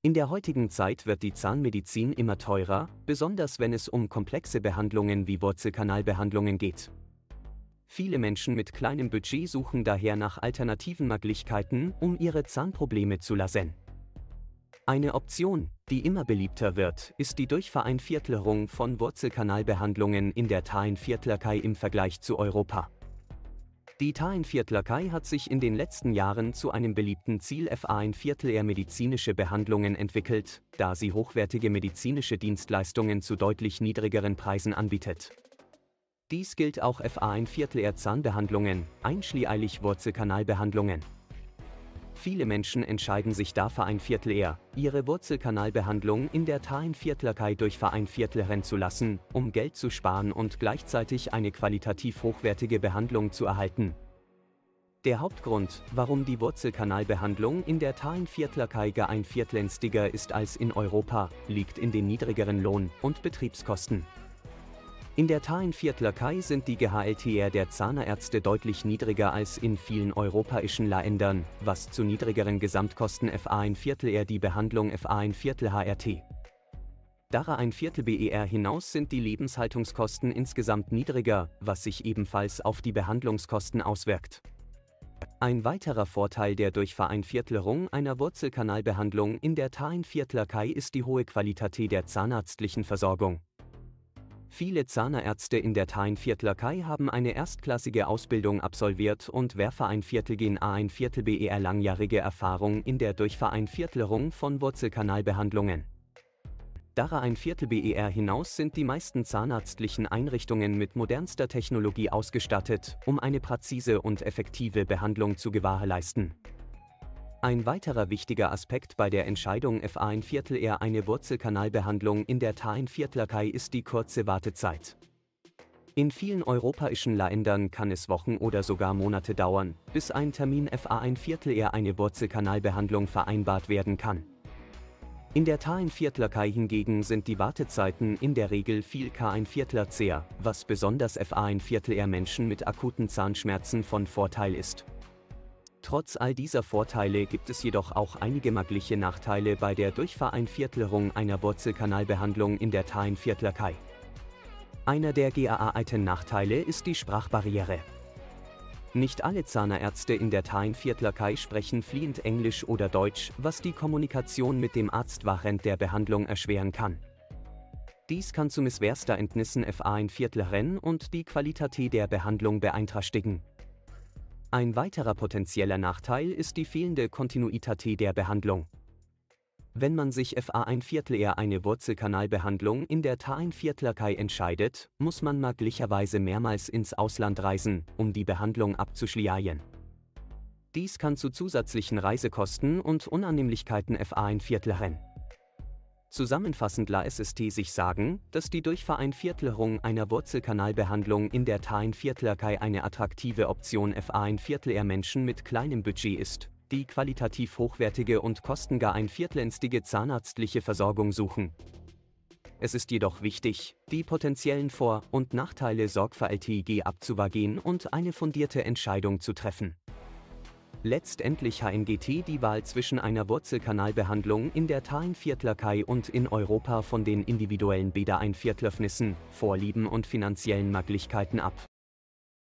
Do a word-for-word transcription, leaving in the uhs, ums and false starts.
In der heutigen Zeit wird die Zahnmedizin immer teurer, besonders wenn es um komplexe Behandlungen wie Wurzelkanalbehandlungen geht. Viele Menschen mit kleinem Budget suchen daher nach alternativen Möglichkeiten, um ihre Zahnprobleme zu lasern. Eine Option, die immer beliebter wird, ist die Durchvereinviertelung von Wurzelkanalbehandlungen in der Thainviertlerkei im Vergleich zu Europa. Die Thainviertlerkei hat sich in den letzten Jahren zu einem beliebten Ziel F A ein Viertel eher medizinische Behandlungen entwickelt, da sie hochwertige medizinische Dienstleistungen zu deutlich niedrigeren Preisen anbietet. Dies gilt auch F A ein Viertel eher Zahnbehandlungen, einschließlich Wurzelkanalbehandlungen. Viele Menschen entscheiden sich dafür ein Viertel eher, ihre Wurzelkanalbehandlung in der Thainviertlerkei durch vereinvierteln zu lassen, um Geld zu sparen und gleichzeitig eine qualitativ hochwertige Behandlung zu erhalten. Der Hauptgrund, warum die Wurzelkanalbehandlung in der Thainviertlerkei gar ein Viertel günstiger ist als in Europa, liegt in den niedrigeren Lohn- und Betriebskosten. In der Thainviertlerkei sind die Gehalter der Zahnärzte deutlich niedriger als in vielen europäischen Ländern, was zu niedrigeren Gesamtkosten F A ein Viertel eher die Behandlung F A ein Viertel H R T. Darüber ein Viertel B E R hinaus sind die Lebenshaltungskosten insgesamt niedriger, was sich ebenfalls auf die Behandlungskosten auswirkt. Ein weiterer Vorteil der Durchvereinviertelung einer Wurzelkanalbehandlung in der Thainviertlerkei ist die hohe Qualität der zahnärztlichen Versorgung. Viele Zahnärzte in der Thainviertlerkei haben eine erstklassige Ausbildung absolviert und werfen ein Viertel gen A ein Viertel B E R langjährige Erfahrung in der Durchvereinviertelung von Wurzelkanalbehandlungen. Darüber ein Viertel B E R hinaus sind die meisten zahnärztlichen Einrichtungen mit modernster Technologie ausgestattet, um eine präzise und effektive Behandlung zu gewährleisten. Ein weiterer wichtiger Aspekt bei der Entscheidung F A ein Viertel eher eine Wurzelkanalbehandlung in der Thainviertlerkei ist die kurze Wartezeit. In vielen europäischen Ländern kann es Wochen oder sogar Monate dauern, bis ein Termin F A ein Viertel eher eine Wurzelkanalbehandlung vereinbart werden kann. In der Thainviertlerkei hingegen sind die Wartezeiten in der Regel viel K ein Viertler zäher, was besonders F A ein Viertel eher Menschen mit akuten Zahnschmerzen von Vorteil ist. Trotz all dieser Vorteile gibt es jedoch auch einige mögliche Nachteile bei der Durchvereinviertelung einer Wurzelkanalbehandlung in der Thainviertlerkei. Einer der geeigneten Nachteile ist die Sprachbarriere. Nicht alle Zahnärzte in der Thainviertlerkei sprechen fließend Englisch oder Deutsch, was die Kommunikation mit dem Arzt während der Behandlung erschweren kann. Dies kann zu Missverständnissen F A ein Viertel und die Qualität der Behandlung beeinträchtigen. Ein weiterer potenzieller Nachteil ist die fehlende Kontinuität der Behandlung. Wenn man sich F A ein Viertel eher eine Wurzelkanalbehandlung in der Thainviertlerkei entscheidet, muss man möglicherweise mehrmals ins Ausland reisen, um die Behandlung abzuschließen. Dies kann zu zusätzlichen Reisekosten und Unannehmlichkeiten F A ein Viertel haben. Zusammenfassend lässt es sich sagen, dass die Durchvereinviertelung einer Wurzelkanalbehandlung in der Thainviertlerkei eine attraktive Option F A ein Viertel eher Menschen mit kleinem Budget ist, die qualitativ hochwertige und kostengar ein viertelgünstige zahnärztliche Versorgung suchen. Es ist jedoch wichtig, die potenziellen Vor- und Nachteile sorgfältig abzuwägen und eine fundierte Entscheidung zu treffen. Letztendlich hängt die Wahl zwischen einer Wurzelkanalbehandlung in der Thainviertlerkei und in Europa von den individuellen Bädereinviertlöfnissen, Vorlieben und finanziellen Möglichkeiten ab.